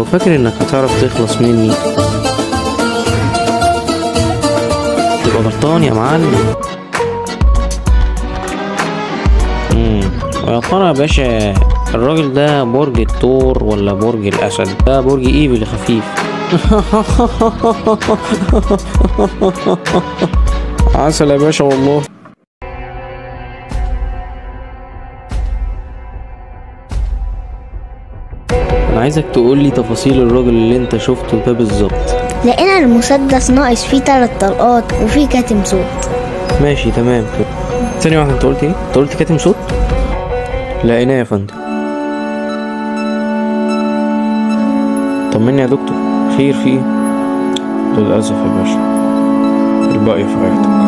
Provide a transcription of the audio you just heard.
فاكر انك هتعرف تخلص مني تبقى غلطان يا معلم. ويا ترى يا باشا الراجل ده برج الثور ولا برج الاسد؟ ده برج ايفل خفيف. عسل يا باشا والله. انا عايزك تقولي تفاصيل الراجل اللي انت شفته ده بالظبط. لقينا المسدس ناقص فيه 3 طلقات وفيه كاتم صوت. ماشي تمام كده. ثانية واحدة، انت قلت ايه؟ انت قلت كاتم صوت؟ لقيناه يا فندم. طمني يا دكتور، خير في ايه؟ للأسف يا باشا الباقي في حياتك.